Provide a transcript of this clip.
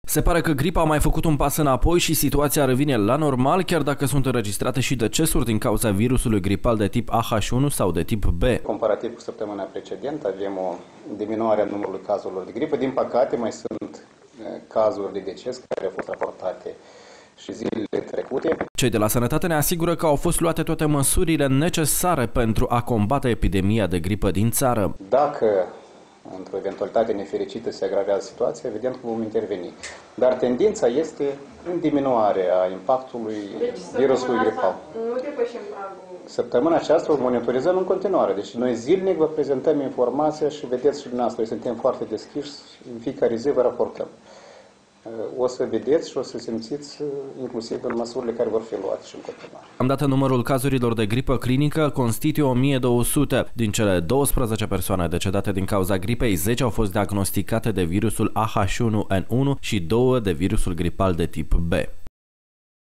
Se pare că gripa a mai făcut un pas înapoi și situația revine la normal, chiar dacă sunt înregistrate și decesuri din cauza virusului gripal de tip AH1 sau de tip B. Comparativ cu săptămâna precedentă, avem o diminuare a numărului cazurilor de gripă. Din păcate, mai sunt cazuri de deces care au fost raportate și zilele trecute. Cei de la Sănătate ne asigură că au fost luate toate măsurile necesare pentru a combate epidemia de gripă din țară. Dacă într-o eventualitate nefericită se agravează situația, evident că vom interveni. Dar tendința este în diminuare a impactului virusului gripal. Nu depășim pragul. Săptămâna aceasta o monitorizăm în continuare. Deci noi zilnic vă prezentăm informația și vedeți și dumneavoastră. Noi suntem foarte deschiși, în fiecare zi vă raportăm. O să vedeți și o să simțiți inclusiv în măsurile care vor fi luate și în continuare. Am dat numărul cazurilor de gripă clinică constituie 1200. Din cele 12 persoane decedate din cauza gripei, 10 au fost diagnosticate de virusul AH1N1 și 2 de virusul gripal de tip B.